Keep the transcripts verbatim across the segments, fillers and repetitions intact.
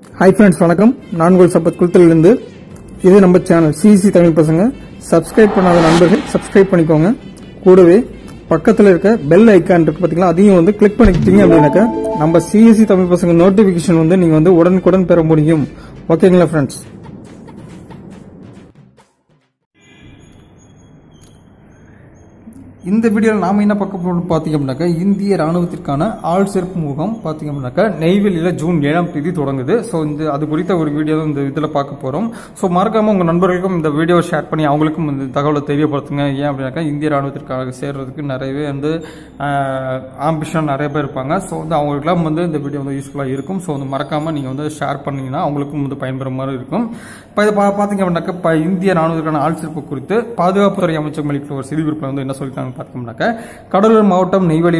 Hi friends, வணக்கம். நான் உங்கள் சப்பத் குளத்திலிருந்து. இது நம்ம சேனல் சிஇசி தமிழ் பசங்க. சப்ஸ்கிரைப் பண்ணாத நண்பர்கள் சப்ஸ்கிரைப் பண்ணிக்கோங்க. கூடவே பக்கத்தில் இருக்க பெல் ஐக்கான் இருக்கு பாத்தீங்களா, அதையும் வந்து கிளிக் பண்ணிக்கிட்டீங்க அப்படின்னாக்க நம்ம சிஇசி தமிழ் பசங்க நோட்டிபிகேஷன் வந்து நீங்க வந்து உடனுக்குடன் பெற முடியும். ஓகேங்களா ஃப்ரெண்ட்ஸ்? இந்த வீடியோவில் நாம என்ன பார்க்க போறோம் பாத்தீங்க அப்படின்னாக்கா, இந்திய ராணுவத்திற்கான ஆள் சேர்ப்பு முகாம் பாத்தீங்க அப்படின்னாக்கா நெய்வேலியில ஜூன் ஏழாம் தேதி தொடங்குது. ஸோ இந்த அது குறித்த ஒரு வீடியோ இந்த இதில் பார்க்க போறோம். ஸோ மறக்காம உங்க நண்பர்களுக்கும் இந்த வீடியோவை ஷேர் பண்ணி அவங்களுக்கும் இந்த தகவலை தெரியப்படுத்துங்க. ஏன் அப்படின்னாக்கா, இந்திய ராணுவத்திற்காக சேர்றதுக்கு நிறையவே வந்து ஆம்பிஷன் நிறைய பேர் இருப்பாங்க. ஸோ வந்து அவங்களுக்குலாம் வந்து இந்த வீடியோ வந்து யூஸ்ஃபுல்லாக இருக்கும். ஸோ வந்து மறக்காம நீங்க வந்து ஷேர் பண்ணீங்கன்னா அவங்களுக்கும் வந்து பயன்பெற மாதிரி இருக்கும். இப்போ இதை பாத்தீங்க அப்படின்னாக்கா, இந்திய ராணுவத்திற்கான ஆள் சேர்ப்பு குறித்து பாதுகாப்புத்துறை அமைச்சகம் அளித்த ஒரு செய்திக்குறிப்பில் வந்து என்ன சொல்லிட்டாங்க பார்த்தோம்னாக்க, கடலூர் மாவட்டம் நெய்வேலி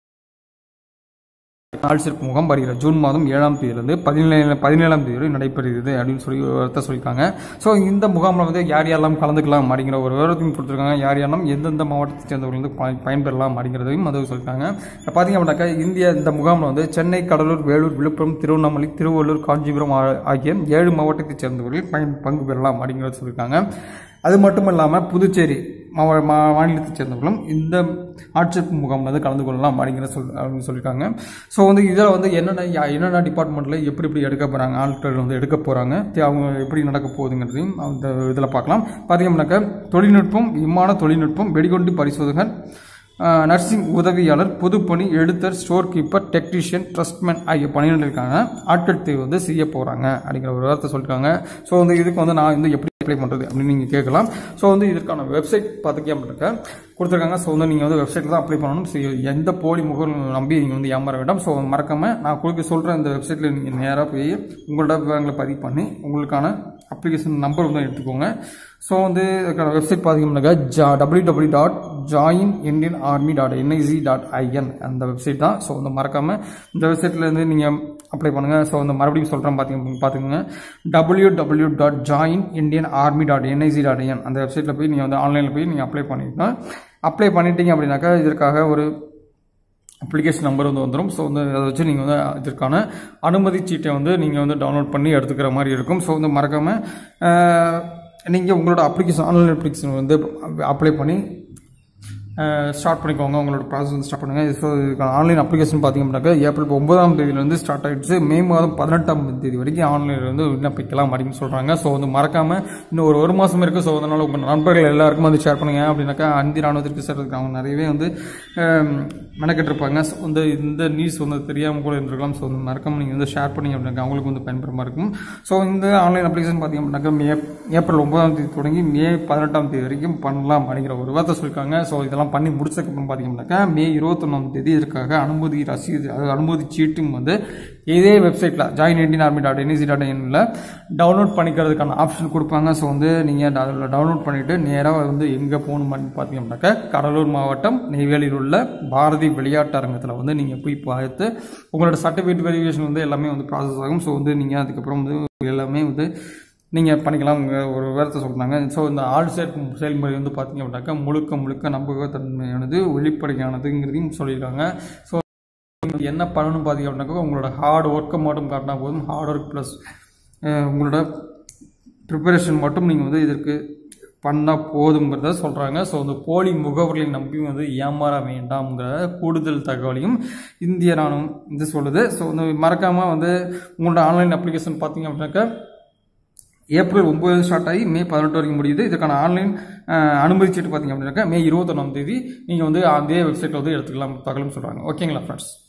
ஆள் சேர்ப்பு முகாம் வருகிற ஜூன் மாதம் ஏழாம் தேதியிலிருந்து பதினேழு பதினேழாம் தேதி வரை நடைபெறுகிறது அப்படின்னு சொல்லி விவரத்தை சொல்லியிருக்காங்க. ஸோ இந்த முகாமில் வந்து யார் யாரெல்லாம் கலந்துக்கலாம் அப்படிங்கிற ஒரு விவரத்தையும் கொடுத்துருக்காங்க. யார் யாரெல்லாம் எந்தெந்த மாவட்டத்தை சேர்ந்தவர்கள் வந்து பயன்பெறலாம் அப்படிங்கிறதையும் அது சொல்லியிருக்காங்க. பார்த்தீங்க அப்படின்னாக்கா, இந்திய இந்த முகாமில் வந்து சென்னை, கடலூர், வேலூர், விழுப்புரம், திருவண்ணாமலை, திருவள்ளூர், காஞ்சிபுரம் ஆகிய ஏழு மாவட்டத்தைச் சேர்ந்தவர்கள் பயன் பங்கு பெறலாம் அப்படிங்கிறத சொல்லியிருக்காங்க. அது மட்டும் இல்லாமல் புதுச்சேரி மாநிலத்தைச் சேர்ந்தவர்களும் இந்த ஆட்சேர்ப்பு முகாம் வந்து கலந்து கொள்ளலாம் அப்படிங்கிற சொல் அப்படின்னு சொல்லியிருக்காங்க. ஸோ வந்து இதில் வந்து என்னென்ன என்னென்ன டிபார்ட்மெண்ட்டில் எப்படி எப்படி எடுக்க போகிறாங்க, ஆட்கள் வந்து எடுக்க போகிறாங்க, அவங்க எப்படி நடக்க போகுதுங்கிறதையும் அந்த இதில் பார்க்கலாம். பார்த்தீங்கன்னாக்கா, தொழில்நுட்பம், விமான தொழில்நுட்பம், வெடிகுண்டு பரிசோதகர், நர்சிங் உதவியாளர், பொதுப்பணி, எழுத்தர், ஸ்டோர் கீப்பர், டெக்னீஷியன், ட்ரஸ்ட்மேன் ஆகிய பணியிடங்களுக்கான ஆட்கள் தேர்வு வந்து செய்ய போகிறாங்க அப்படிங்கிற ஒரு வார்த்தை சொல்லியிருக்காங்க. ஸோ வந்து இதுக்கு வந்து நான் வந்து எப்படி அப்ளை பண்ணுறது அப்படின்னு நீங்கள் கேட்கலாம். ஸோ வந்து இதற்கான வெப்சைட் பார்த்துக்கே அப்படின்னாக்கா கொடுத்துருக்காங்க. ஸோ வந்து நீங்கள் வந்து வெப்சைட்டில் தான் அப்ளை பண்ணணும். எந்த போலி முகர் நம்பி நீங்கள் வந்து ஏமாற வேண்டாம். ஸோ மறக்காம நான் கொடுக்க சொல்கிற இந்த வெப்சைட்டில் நீங்கள் நேராக போய் உங்களோட விவரங்களை பதிவு பண்ணி உங்களுக்கான அப்ளிகேஷன் நம்பர் வந்து எடுத்துக்கோங்க. ஸோ வந்து இதுக்கான வெப்சைட் பார்த்தீங்கன்னாக்கா ஜா W W dot join Indian army dot NIC dot IN அந்த வெப்சைட் தான். ஸோ வந்து மறக்காமல் இந்த வெப்சைட்லேருந்து நீங்கள் அப்ளை பண்ணுங்கள். ஸோ வந்து மறுபடியும் சொல்கிறேன் பார்த்தீங்க பார்த்துக்கோங்க W W dot join Indian army dot NIC dot IN அந்த வெப்சைட்டில் போய் நீங்கள் வந்து ஆன்லைனில் போய் நீங்கள் அப்ளை பண்ணிக்கலாம். அப்ளை பண்ணிட்டீங்க அப்படின்னாக்கா இதற்காக ஒரு அப்ளிகேஷன் நம்பர் வந்து வந்துடும். ஸோ வந்து அதை வச்சு நீங்கள் வந்து இதற்கான அனுமதி சீட்டை வந்து நீங்கள் வந்து டவுன்லோட் பண்ணி எடுத்துக்கிற மாதிரி இருக்கும். ஸோ வந்து மறக்காமல் நீங்கள் உங்களோட அப்ளிகேஷன் ஆன்லைன் அப்ளிகேஷன் வந்து அப்ளை பண்ணி ஸ்டார்ட் பண்ணிக்கோங்க. உங்களோட ப்ராசஸ் வந்து ஸ்டார்ட் பண்ணுங்கள். ஸோ இதுக்கான ஆன்லைன் அப்ளிகேஷன் பார்த்தீங்க அப்படின்னாக்கா ஏப்ரல் ஒன்பதாம் தேதியிலேருந்து ஸ்டார்ட் ஆகிடுச்சு. மே மாதம் பதினெட்டாம் தேதி வரைக்கும் ஆன்லைனில் வந்து விண்ணப்பிக்கலாம் அப்படின்னு சொல்கிறாங்க. ஸோ வந்து மறக்காமல் இன்னும் ஒரு ஒரு மாதம் இருக்குது. ஸோ அதனால் உங்கள் நண்பர்கள் எல்லாருக்கும் வந்து ஷேர் பண்ணுங்க. அப்படின்னாக்கா இந்திய ராணுவத்திற்கு சேர்றதுக்கு அவங்க நிறையவே வந்து மெனக்கெட்டு இருப்பாங்க. ஸோ வந்து இந்த நியூஸ் வந்து தெரியாமல் கூட இருந்திருக்கலாம். ஸோ வந்து மறக்காமல் நீங்கள் வந்து ஷேர் பண்ணிங்க அப்படின்னாக்கா அவங்களுக்கு வந்து பயன்பெறமாக இருக்கும். ஸோ இந்த ஆன்லைன் அப்ளிகேஷன் பார்த்தீங்க அப்படின்னாக்கா மே ஏப்ரல் ஒன்பதாம் தேதி தொடங்கி மே பதினெட்டாம் தேதி வரைக்கும் பண்ணலாம் அப்படிங்கிற ஒரு வார்த்தை சொல்லியிருக்காங்க. ஸோ இதெல்லாம் பண்ணி முடிச்சதுக்கப்புறம் பார்த்தீங்கன்னாக்கா மே இருபத்தி ஒன்றாம் தேதி இதற்காக அனுமதி ரசீது, அதாவது அனுமதி சீட்டும் வந்து இதே வெப்சைட்டில் join Indian army dot NIC dot இன்ல டவுன்லோட் பண்ணிக்கிறதுக்கான ஆப்ஷன் கொடுப்பாங்க. ஸோ வந்து நீங்கள் அதில் டவுன்லோட் பண்ணிவிட்டு நேராக வந்து எங்கே போகணும் பார்த்தீங்கன்னாக்கா கடலூர் மாவட்டம் நெய்வேலியில் உள்ள பாரதி விளையாட்டு அரங்கத்தில் வந்து நீங்கள் போய் பார்த்து உங்களோட சர்டிஃபிகேட் வெரிஃபிகேஷன் வந்து எல்லாமே வந்து ப்ராசஸ் ஆகும். ஸோ வந்து நீங்கள் அதுக்கப்புறம் வந்து எல்லாமே வந்து நீங்கள் பண்ணிக்கலாம் ஒரு விவரத்தை சொல்கிறாங்க. ஸோ இந்த ஆள் சேர்க்கும் செயல்முறை வந்து பார்த்தீங்க அப்படின்னாக்கா முழுக்க முழுக்க நம்பகத்தன்மையானது, வெளிப்படையானதுங்கிறதையும் சொல்லியிருக்காங்க. ஸோ என்ன பண்ணணும் பார்த்தீங்க அப்படின்னாக்கா உங்களோட ஹார்ட் ஒர்க்கை மட்டும் காட்டினா போதும். ஹார்ட் ஒர்க் ப்ளஸ் உங்களோட ப்ரிப்பரேஷன் மட்டும் நீங்கள் வந்து இதற்கு பண்ணால் போதுங்கிறத சொல்கிறாங்க. ஸோ இந்த போலி முகவர்களை நம்பி வந்து ஏமாற வேண்டாம்ங்கிற கூடுதல் தகவலையும் இந்திய ராணுவம் இது சொல்லுது. ஸோ வந்து மறக்காமல் வந்து உங்களோட ஆன்லைன் அப்ளிகேஷன் பார்த்தீங்க அப்படின்னாக்கா ஏப்ரல் ஒன்பது ஸ்டார்ட் ஆகி மே பதினெட்டு வரைக்கும் முடியுது. இதுக்கான ஆன்லைன் அனுமதி சீட்டு பார்த்தீங்க அப்படின்னாக்கா மே இருபத்தொன்னாம் தேதி நீங்கள் வந்து அதே வெப்சைட்டில் வந்து எடுத்துக்கலாம் தகவலும் சொல்கிறாங்க. ஓகேங்களா ஃப்ரெண்ட்ஸ்?